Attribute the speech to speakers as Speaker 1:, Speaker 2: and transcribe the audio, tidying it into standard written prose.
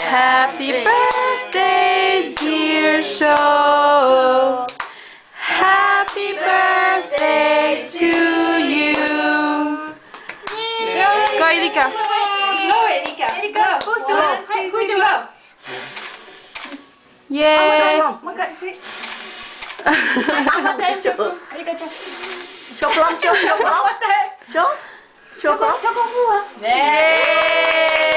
Speaker 1: Happy birthday, dear Show. Happy birthday to you. Go, Erika.
Speaker 2: Slow, Erika. Erika, go slow. Goed doen.
Speaker 1: Yay.
Speaker 2: Chocolade.
Speaker 1: Nee.